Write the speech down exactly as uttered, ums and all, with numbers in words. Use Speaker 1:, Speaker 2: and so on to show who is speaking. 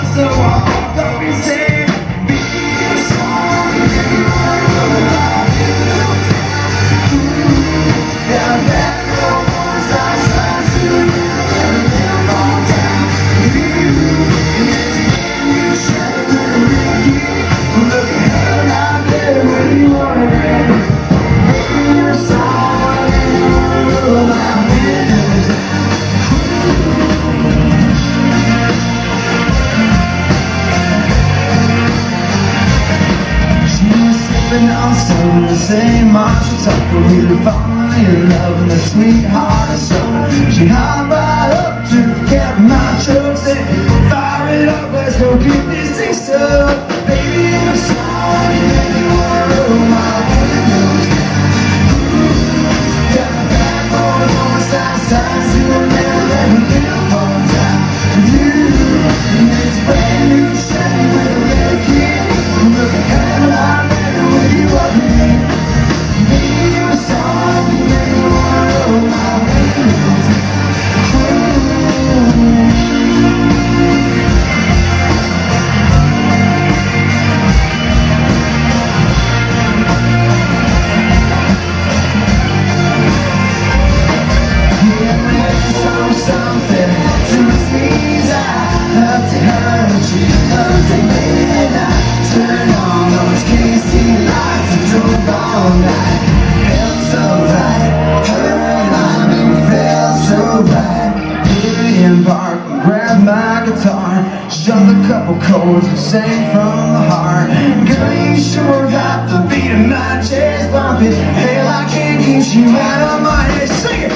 Speaker 1: So walk up and say, be a song, and you wanna love you. Down that road, one stop sign, soon you'll live on down. You, in this brand new Chevy Ricky, looking hell out there when you wanna be. Be a song, and you wanna roll out windows. On some of the same Marshall Tucker, really falling in love in the sweetheart of summer. She hopped right up to the cab of my truck, said, fire it up, let's go get this thing stuck. Baby, I'm sorry, and you wanna roll my windows down. Got my back on the north side, side, so you'll never let me live on time. You, in this brand new Chevy with a red key, looking hell out there. You are me, be a song, and you wanna roll my windows down. Yeah, let's show something to sneeze. I love to hurt you, love to midnight. Turn on those K C lights and drove all night. Felt so right, her line felt so right. Put in park and grabbed my guitar, strummed a couple chords and sang from the heart. Girl, you sure got the beat of my chest bumping. Hell, I can't get you out of my head. Sing it!